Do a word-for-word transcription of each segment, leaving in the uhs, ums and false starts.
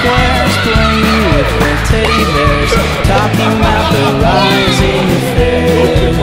squares, playing with their teddy bears, talking about the rising affairs.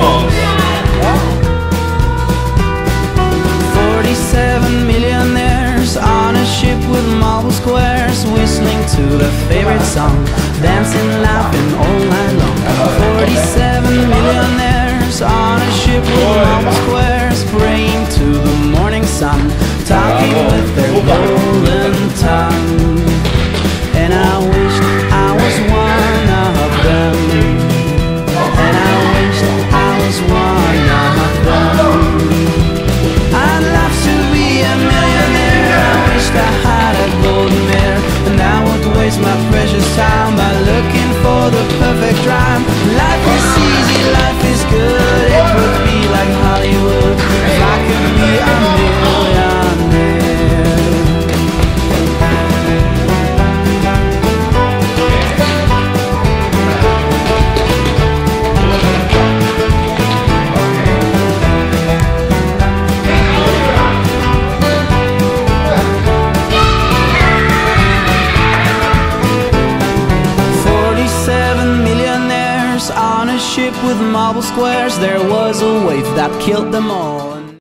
Forty-seven millionaires on a ship with marble squares, whistling to their favorite song, dancing, laughing all night long. Forty-seven millionaires on a ship with marble squares, praying to the morning sun, talking with their golden tongue. And I wished I was one of them, and I wished I was one of them. I'd love to be a millionaire, I wished I had a golden mare, and I would waste my precious time by looking for the perfect rhyme. Life is easy, life is good, it would be like Hollywood if I could be a millionaire. On a ship with marble squares, there was a wave that killed them all.